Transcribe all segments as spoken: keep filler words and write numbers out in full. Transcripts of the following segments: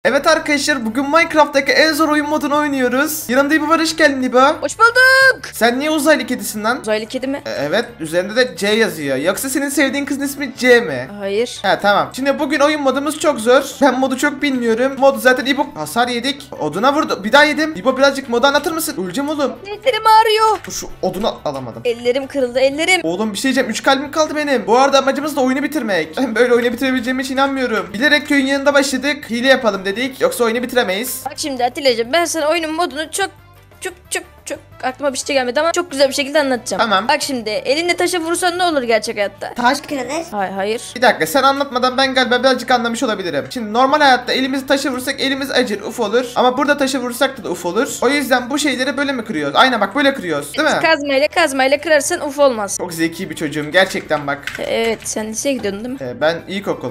Evet arkadaşlar, bugün Minecraft'taki en zor oyun modunu oynuyoruz. Yanımda İbo var, hoş geldin İbo. Hoş bulduk. Sen niye uzaylı kedisin lan? Uzaylı kedi mi? E, evet, üzerinde de C yazıyor. Yoksa senin sevdiğin kızın ismi C mi? Hayır. He tamam. Şimdi bugün oyun modumuz çok zor. Ben modu çok bilmiyorum. Modu zaten İbo hasar yedik. Oduna vurdu. Bir daha yedim. İbo birazcık modu anlatır mısın? Öleceğim oğlum. Ellerim ağrıyor. Şu odunu alamadım. Ellerim kırıldı ellerim. Oğlum bir şey diyeceğim. üç kalbim kaldı benim. Bu arada amacımız da oyunu bitirmek. Ben böyle oyunu bitirebileceğime hiç inanmıyorum. Bilerek köyün yanında başladık. Hile yapalım dedik. Yoksa oyunu bitiremeyiz. Bak şimdi Atilla'cığım, ben sana oyunun modunu çok çok çok çok aklıma bir şey gelmedi ama çok güzel bir şekilde anlatacağım. Tamam. Bak şimdi elinde taşa vurursan ne olur gerçek hayatta? Taş kırılır. Hayır hayır. Bir dakika, sen anlatmadan ben galiba birazcık anlamış olabilirim. Şimdi normal hayatta elimizi taşa vursak elimiz acır, uf olur. Ama burada taşa vursak da uf olur. O yüzden bu şeyleri böyle mi kırıyoruz? Aynen bak, böyle kırıyoruz değil mi? Kazmayla kazmayla kırarsan uf olmaz. Çok zeki bir çocuğum gerçekten bak. Evet, sen liseye gidiyordun değil mi? Ee, ben ilkokul.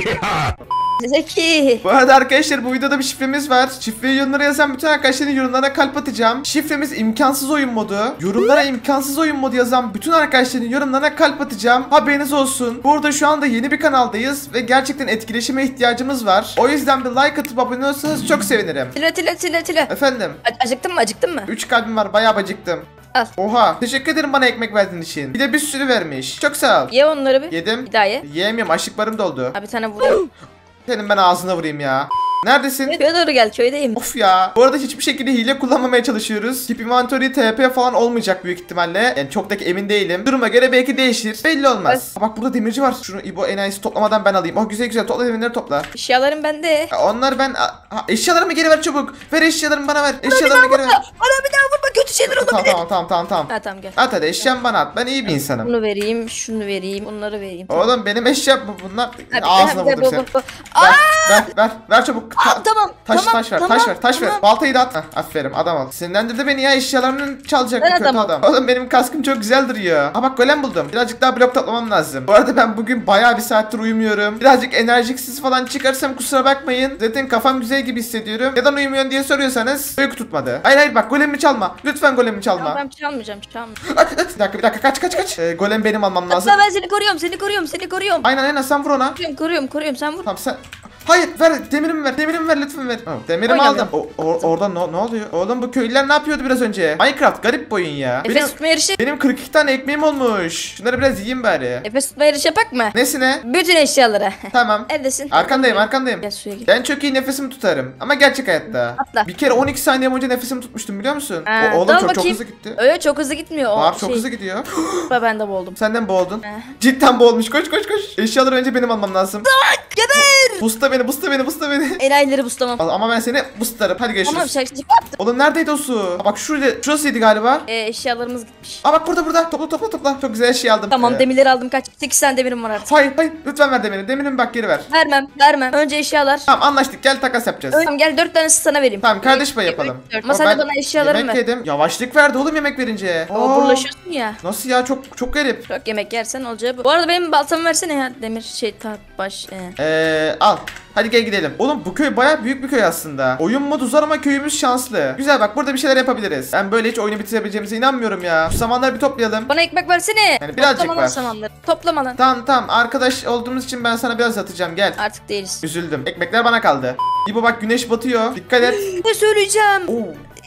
Zeki. Bu arada arkadaşlar, bu videoda bir şifremiz var. Şifreyi yorumlara yazan bütün arkadaşların yorumlarına kalp atacağım. Şifremiz imkansız oyun modu. Yorumlara imkansız oyun modu yazan bütün arkadaşların yorumlarına kalp atacağım. Haberiniz olsun. Bu arada şu anda yeni bir kanaldayız ve gerçekten etkileşime ihtiyacımız var. O yüzden bir like atıp abone olursanız çok sevinirim. Tila tila tila tila. Efendim. A- acıktın mı acıktın mı? üç kalbim var, bayağı acıktım. Al. Oha, teşekkür ederim bana ekmek verdiğin için. Bir de bir sürü vermiş. Çok sağ ol. Ye onları bir. Yedim. Bir daha ye. Yiyemiyorum, açlıklarım doldu. Ha, bir tane vurayım. Senin ben ağzına vurayım ya. Neredesin? Köye doğru gel, köydeyim. Of ya. Bu arada hiçbir şekilde hile kullanmamaya çalışıyoruz. Tip inventory T P falan olmayacak büyük ihtimalle. Yani çok da emin değilim. Duruma göre belki değişir. Belli olmaz. Ha, bak burada demirci var. Şunu İbo enayisi toplamadan ben alayım. Oh güzel güzel, topla demirleri topla. Eşyalarım bende. Ya onlar ben... Ha, eşyalarımı geri ver çabuk. Ver eşyalarımı bana ver. Eşyalarımı geri ver. Bana bir daha vurma, kötü şeyler Tamam olabilir. tamam tamam tamam tamam. Ha tamam gel. At hadi, eşyamı bana at. Ben iyi bir insanım. Bunu vereyim, şunu vereyim, bunları vereyim. Oğlum benim eşyam bu bunlar. Hadi, Ağzına hadi, vurdum bu, seni. bu, bu. Ver, ver, ver, ver çabuk. Aa, Ta- tamam, Taş, tamam, taş ver, tamam, taş ver, taş ver. tamam. Baltayı da at. Heh, aferin, adam ol. Sinirlendirdi beni ya, eşyalarını çalacak Ben bu kötü adamım. adam. Oğlum benim kaskım çok güzel duruyor. Ha bak, golem buldum. Birazcık daha blok toplamam lazım. Bu arada ben bugün bayağı bir saattir uyumuyorum. Birazcık enerjiksiz falan çıkarsam kusura bakmayın. Zaten kafam güzel gibi hissediyorum. Neden uyumuyorsun diye soruyorsanız uyku tutmadı. Hayır hayır bak, golemimi çalma. Lütfen golemimi çalma. Tamam, ben çalmayacağım, çalmayacağım. At, at. Bir dakika bir dakika, kaç kaç kaç. Ee, golem benim almam lazım. Hatta ben seni koruyorum, seni koruyorum, seni koruyorum. Aynen aynen, sen vur ona. Koruyorum, koruyorum, koruyorum, sen vur. Tamam sen... Hayır ver, demirimi ver, demirimi ver lütfen ver. Tamam, demirimi Oynadım. aldım. O, o- orada ne, ne oluyor? Oğlum bu köylüler ne yapıyordu biraz önce? Minecraft garip bir oyun ya. Benim, Nefes tutma yarışı. benim kırk iki tane ekmeğim olmuş. Şunları biraz yiyeyim bari. Nefes tutma yarışı yapak mı? Nesine? Bütün eşyalara. Tamam. Neredesin? Arkandayım arkandayım. Gel suya gir. Ben çok iyi nefesimi tutarım. Ama gerçek hayatta. Atla. Bir kere on iki saniye boyunca nefesimi tutmuştum, biliyor musun? Ha, O, oğlum dal çok, çok bakayım. hızlı gitti. Öyle çok hızlı gitmiyor o Var çok şey. hızlı gidiyor. Ben de boğuldum. Senden boğuldun. Eh. Cidden boğulmuş. Koş koş koş. Eşyaları önce benim almam lazım. Geber! Busta beni, busta beni, busta beni. Enayileri buslamam. Ama ben seni bustarım. Hadi görüşürüz. Tamam, şarkıcı yaptım. Oğlum neredeydi o su? Aa, bak şurada, şurasıydı galiba. Ee, eşyalarımız gitmiş. Aa bak burada burada. Topla topla topla. Çok güzel şey aldım. Tamam, Ee, demirleri aldım, kaç? sekiz tane demirim var artık. Hayır hayır. Lütfen ver demiri. Demirimi bak geri ver. Vermem, vermem. Önce eşyalar. Tamam anlaştık. Gel takas yapacağız. Tamam gel, dört tanesi sana vereyim. Tamam kardeş Bir, payı iki, yapalım. üç, dört. Ama Aa, sen de ben bana eşyalarımı yemek ver. yedim. Yavaşlık verdi oğlum yemek verince. Oo, Aa, burlaşıyorsun ya. Nasıl ya, çok çok garip. Çok yemek yersen olacağı bu. Bu arada benim baltamı versene ya. Demir şey taht baş. E. Eee al. Hadi gel gidelim. Oğlum bu köy bayağı büyük bir köy aslında. Oyun modu zor ama köyümüz şanslı. Güzel bak, burada bir şeyler yapabiliriz. Ben böyle hiç oyunu bitirebileceğimize inanmıyorum ya. Şu samanları bir toplayalım. Bana ekmek versene. Yani birazcık Toplama lan ver. samanları. Toplama lan. Tamam tamam, arkadaş olduğumuz için ben sana biraz atacağım, gel. Artık değiliz. Üzüldüm. Ekmekler bana kaldı. İbo bak, güneş batıyor. Dikkat et. Ne söyleyeceğim? Oo.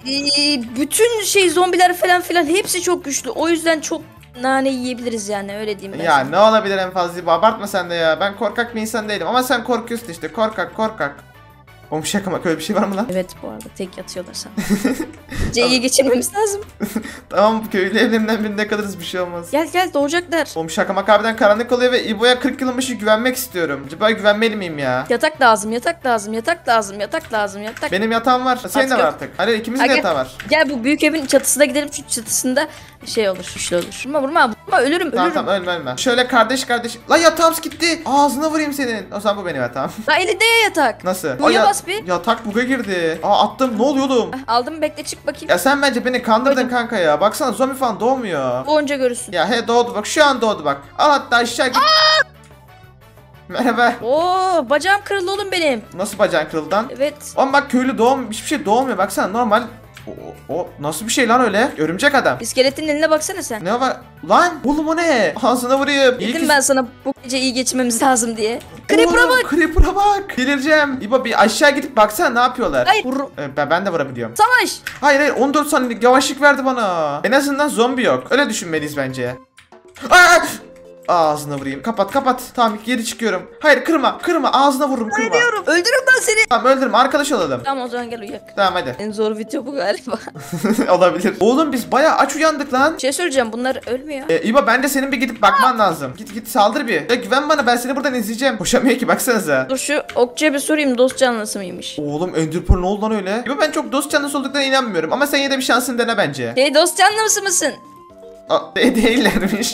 Ee, bütün şey zombiler falan filan hepsi çok güçlü. O yüzden çok nane yiyebiliriz yani, öyle diyeyim ben. Ya sana. ne olabilir en fazla İbo, abartma sen de ya. Ben korkak bir insan değilim ama sen korkuyorsun işte, korkak korkak. Oğlum şaka mı, öyle bir şey var mı lan? Evet, bu arada tek yatıyorlar sana. C'yi geçirmemiz lazım. Tamam, köylü evlerinden birinde kalırız, bir şey olmaz. Gel gel, doğacaklar. Oğlum şaka makabiden karanlık oluyor ve İbo'ya kırk yılın başı güvenmek istiyorum. Acaba güvenmeli miyim ya? Yatak lazım, yatak lazım, yatak lazım, yatak lazım, yatak. Benim yatağım var. Senin de Artık var yok. artık. Hayır, ikimizin de Gel. yatağı var. Gel bu büyük evin çatısına gidelim, çünkü çatısında şey olur, güçlü olur. Vurma vurma vurma, ölürüm Tamam ölürüm. tamam, ölme ölme. Şöyle kardeş kardeş. La yatağım gitti. Ağzına vurayım senin. O zaman bu benim yatağım. La elinde ya yatak. Nasıl? Buraya ya- bas bir. Yatak buga girdi. Aa attım, ne oluyor oğlum? Aldım, bekle, çık bakayım. Ya sen bence beni kandırdın Koydum. kanka ya. Baksana zombi falan doğmuyor. Doğunca görürsün. Ya he doğdu bak, şu an doğdu bak. Al hatta aşağı git. Merhaba. Oo, bacağım kırıldı oğlum benim. Nasıl bacağın kırıldı lan? Evet. Oğlum bak köylü doğum hiçbir şey doğmuyor baksana normal. O, o nasıl bir şey lan öyle? Örümcek adam. İskeletin eline baksana sen. Ne var? Lan oğlum o ne? Ağzına vurayım. İyi Dedim ki- ben sana bu gece iyi geçirmemiz lazım diye. Creeper'a Oğlum, bak. Creeper'a bak. Delireceğim. İbo bir aşağı gidip baksana ne yapıyorlar. Hayır. Vur. Ee, ben, ben de vurabiliyorum. Savaş. Hayır hayır on dört saniyelik yavaşlık verdi bana. En azından zombi yok. Öyle düşünmeliyiz bence. Aa! Ağzına vurayım. Kapat kapat. Tamam geri çıkıyorum. Hayır kırma kırma ağzına vururum kırma. Diyorum. Öldürürüm ben seni. Tamam öldürme arkadaş olalım. Tamam o zaman gel uyak. Tamam hadi. En zor video bu galiba. Olabilir. Oğlum biz bayağı aç uyandık lan. Bir şey söyleyeceğim, bunlar ölmüyor. Ee, İbo bence senin bir gidip bakman lazım. Git git saldır bir. Ya güven bana ben seni buradan izleyeceğim. Koşamıyor ki baksanıza. Dur şu okçuya bir sorayım, dost canlısı mıymış? Oğlum Ender Pearl ne oldu lan öyle? İbo ben çok dost canlısı olduklarına inanmıyorum. Ama sen yine de bir şansını dene bence. Hey, dost canlısı mısın? Aa, de değillermiş.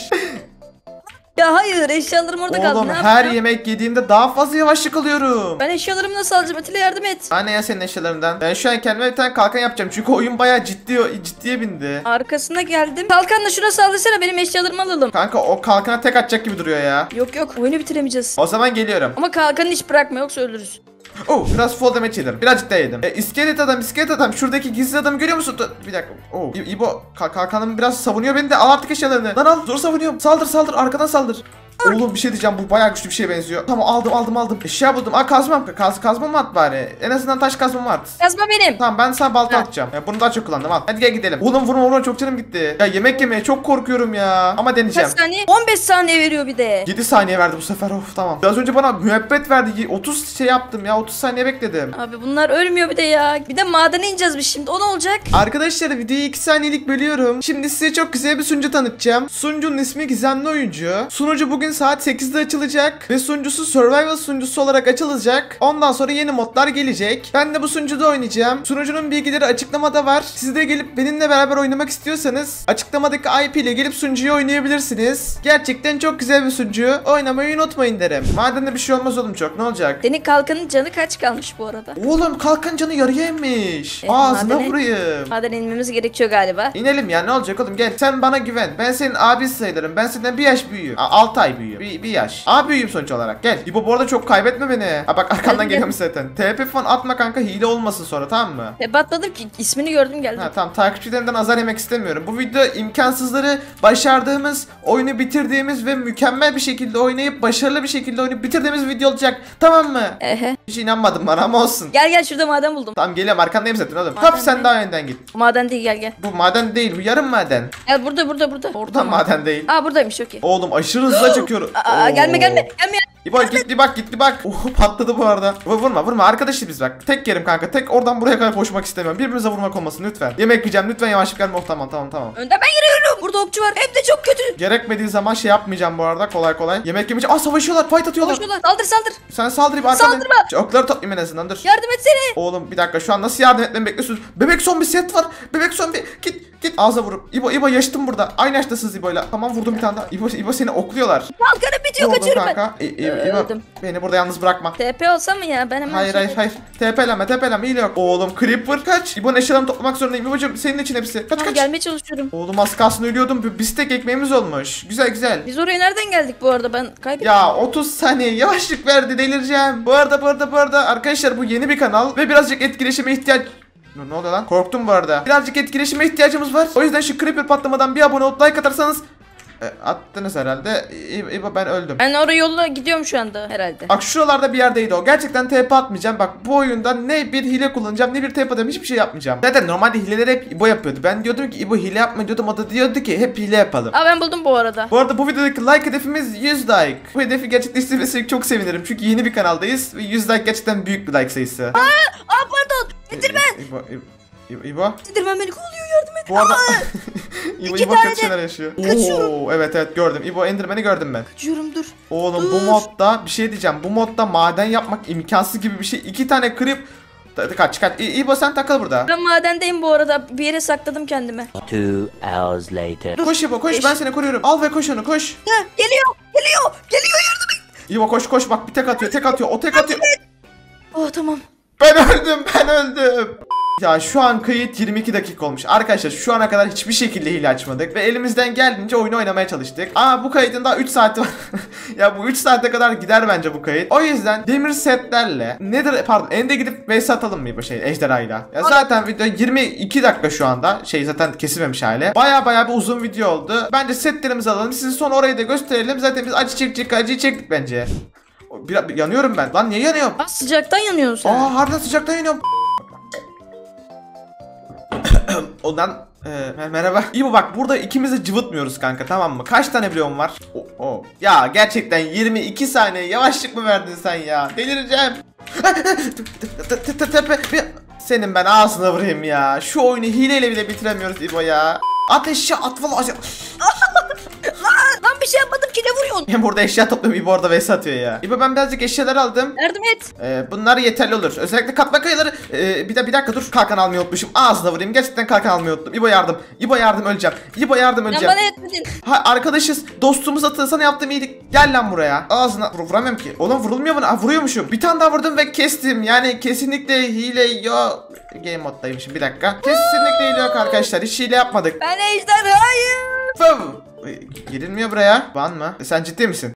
Ya hayır, eşyalarım orada kaldı. Oğlum Ne her yapacağım? yemek yediğimde daha fazla yavaşlık alıyorum. Ben eşyalarımı nasıl alacağım? Atilla yardım et. Anne ya senin eşyalarından. Ben şu an kendime bir tane kalkan yapacağım. Çünkü oyun bayağı ciddi ciddiye bindi. Arkasına geldim. Kalkanla şuna saldırsana, benim eşyalarımı alalım. Kanka o kalkana tek atacak gibi duruyor ya. Yok yok, oyunu bitiremeyeceğiz. O zaman geliyorum. Ama kalkanı hiç bırakma, yoksa ölürüz. Oh biraz fall damage yedim. Birazcık da yedim. E, iskelet adam iskelet adam. Şuradaki gizli adamı görüyor musun? Dur, bir dakika. Oh. İ- İbo ka- kalkanım biraz savunuyor beni de. Al artık eşyalarını. Lan al zor savunuyorum. Saldır saldır arkadan saldır. Oğlum bir şey diyeceğim, bu bayağı güçlü bir şeye benziyor. Tamam aldım aldım aldım. Eşya buldum. Aa kazmam. Kaz, kazmam at bari. En azından taş kazmam at. Yazma benim. Tamam ben sana balta Ha. atacağım. Ya, bunu daha çok kullandım al. Hadi gel gidelim. Oğlum vurma vurma çok canım gitti. Ya yemek yemeye çok korkuyorum ya. Ama deneyeceğim. Kaç saniye? on beş saniye veriyor bir de. yedi saniye verdi bu sefer of tamam. Biraz önce bana müebbet verdi. otuz şey yaptım ya otuz saniye bekledim. Abi bunlar ölmüyor bir de ya. Bir de madene ineceğiz biz şimdi. O ne olacak? Arkadaşlar videoyu iki saniyelik bölüyorum. Şimdi size çok güzel bir sunucu tanıtacağım. Sunucunun ismi Gizemli Oyuncu. Sunucu bugün saat sekizde açılacak. Ve sunucusu Survival sunucusu olarak açılacak. Ondan sonra yeni modlar gelecek. Ben de bu sunucuda oynayacağım. Sunucunun bilgileri açıklamada var. Siz de gelip benimle beraber oynamak istiyorsanız açıklamadaki I P ile gelip sunucuyu oynayabilirsiniz. Gerçekten çok güzel bir sunucu. Oynamayı unutmayın derim. Madem de bir şey olmaz oğlum çok ne olacak? Senin kalkanın canı kaç kalmış bu arada? Oğlum kalkan canı yarıya inmiş. E, Ağzına madene- vurayım. Madene inmemiz gerekiyor galiba. İnelim ya ne olacak oğlum gel sen bana güven. Ben senin abisi sayılırım. Ben senden bir yaş büyüğüm. altı ay büyüğüm. Bir, bir yaş. Abi büyüğüm sonuç olarak. Gel. İbo bu arada çok kaybetme beni. Ha bak arkamdan Geldim, geliyormuş zaten. T P falan atma kanka hile olmasın sonra tamam mı? E, batmadım ki, ismini gördüm geldim. Ha tamam takipçilerinden azar yemek istemiyorum. Bu video imkansızları başardığımız, oyunu bitirdiğimiz ve mükemmel bir şekilde oynayıp başarılı bir şekilde oynayıp bitirdiğimiz bir video olacak. Tamam mı? Ehe. Hiç inanmadım bana ama olsun. Gel gel, şurada maden buldum. Tamam geliyorum arkandayım zaten oğlum. Maden Hop sen mi? daha önden git. Bu maden değil, gel gel. Bu maden değil bu yarım maden. Gel burada burada burada. Orada maden değil. Aa buradaymış, okey. Oğlum aşırı hızlı çekiyorum. Aa, gelme gelme gelme. İbo gitti bak gitti bak. Oh, patladı bu arada. Vurma vurma arkadaşız biz bak. Tek yerim kanka. Tek oradan buraya kadar koşmak istemiyorum. Birbirimize vurmak olmasın lütfen. Yemek yiyeceğim lütfen yavaşlık verme. Oh, tamam tamam tamam. Önden ben giriyorum. Burada okçu var. Hem de çok kötü. Gerekmediği zaman şey yapmayacağım bu arada kolay kolay. Yemek yemeyeceğim. Aa savaşıyorlar. Fight atıyorlar. Koşuyorlar. Saldır saldır. Sen saldır İbo arkana. Saldırma. Okları toplayayım en azından dur. Yardım etsene. Oğlum bir dakika şu an nasıl yardım etmemi bekliyorsunuz? Bebek zombi set var. Bebek zombi git git ağza vurup. İbo İbo yaştım burada. Aynı yaştasınız İbo'yla. Tamam vurdum bir tane daha. İbo İbo seni okluyorlar. Kalkanım bitiyor, Vurdum kaçıyorum ben. kanka. İ- İ- İbo Öldüm. beni burada yalnız bırakma. T P olsa mı ya? Ben hemen Hayır şey- hayır hayır. Tepeleme tepeleme hile yok. Oğlum Creeper kaç. İbo'nun eşyalarını toplamak zorundayım. İbo'cum senin için hepsi. Kaç Tamam, kaç. gelmeye çalışıyorum. Oğlum az kalsın ölüyordum. Bir bistek ekmeğimiz olmuş. Güzel güzel. Biz oraya nereden geldik bu arada? Ben kaybettim. Ya otuz saniye yavaşlık verdi delireceğim. Bu arada bu arada bu arada arkadaşlar bu yeni bir kanal ve birazcık etkileşime ihtiyaç... Ne, ne oluyor lan? Korktum bu arada. Birazcık etkileşime ihtiyacımız var. O yüzden şu Creeper patlamadan bir abone olup like atarsanız... E, attınız herhalde. İ- İbo ben öldüm. Ben oraya yolla gidiyorum şu anda herhalde. Bak şuralarda bir yerdeydi o. Gerçekten T P atmayacağım. Bak bu oyunda ne bir hile kullanacağım ne bir T P atacağım. Hiçbir şey yapmayacağım. Zaten normalde hileleri hep İbo yapıyordu. Ben diyordum ki İbo hile yapma diyordum. O da diyordu ki hep hile yapalım. Aa ben buldum bu arada. Bu arada bu videodaki like hedefimiz yüz like. Bu hedefi gerçekleştirmesek çok sevinirim. Çünkü yeni bir kanaldayız ve yüz like gerçekten büyük bir like sayısı. Aa pardon. Endirmen. İbo, İbo, İbo, İbo. Endirmen beni kovalıyor, yardım et. Bu arada İbo, İki İbo tane kötü de şeyler yaşıyor. kaçıyorum. Oo, evet evet gördüm. İbo Enderman'i gördüm ben. Kaçıyorum, dur. Oğlum Dur. bu modda bir şey diyeceğim. Bu modda maden yapmak imkansız gibi bir şey. İki tane creep. Ta- Kaç kaç. İ- İbo sen takıl burada. Ben madendeyim bu arada. Bir yere sakladım kendimi. Two hours later. Koş İbo koş Eş- ben seni koruyorum. Al ve koş onu koş. Ha, geliyor. Geliyor. Geliyor, yardım et. İbo koş koş bak bir tek atıyor tek atıyor o tek atıyor. Oh tamam. Ben öldüm ben öldüm. Ya şu an kayıt yirmi iki dakika olmuş. Arkadaşlar şu ana kadar hiçbir şekilde hile açmadık. Ve elimizden geldiğince oyunu oynamaya çalıştık. Aa bu kaydın daha üç saati var. Ya bu üç saate kadar gider bence bu kayıt. O yüzden demir setlerle nedir pardon ende gidip vs atalım mı bu şey ejderhayla. Ya zaten video yirmi iki dakika şu anda. Şey zaten kesilmemiş hali. Baya baya bir uzun video oldu. Bence setlerimizi alalım. Size sonra orayı da gösterelim. Zaten biz acı çekecek acıyı çektik bence. Bir, bir, yanıyorum ben. Lan niye yanıyorum? Aa, sıcaktan yanıyorsun sen. Aa harbiden sıcaktan yanıyorum. Ondan e, merhaba. İyi bu bak burada ikimiz de cıvıtmıyoruz kanka tamam mı? Kaç tane bloğum var? O, o. Ya gerçekten yirmi iki saniye yavaşlık mı verdin sen ya? Delireceğim. Senin ben ağzına vurayım ya. Şu oyunu hileyle bile bitiremiyoruz İbo ya. At eşya at valla. Lan bir şey yapmadım ki, ne vuruyorsun? Hem burada eşya topluyorum İbo orada vs atıyor ya. İbo ben birazcık eşyalar aldım. Yardım et. Ee, bunlar yeterli olur. Özellikle katma kayaları. Ee, bir de bir dakika dur. Kalkan almayı unutmuşum. Ağzına vurayım. Gerçekten kalkan almayı unuttum. İbo yardım. İbo yardım öleceğim. İbo yardım Sen öleceğim. bana yetmedin. Ha arkadaşız. Dostumuz atı sana yaptığım iyilik. Gel lan buraya. Ağzına vur, vuramıyorum ki. Oğlum vurulmuyor bana. Ha, vuruyormuşum. Bir tane daha vurdum ve kestim. Yani kesinlikle hile yok. Game moddaymışım. Bir dakika. Kesinlikle hile yok arkadaşlar. Hiç hile yapmadık. Ben ejderhayım. Fıv. Girilmiyor buraya. Ban mı? E, sen ciddi misin?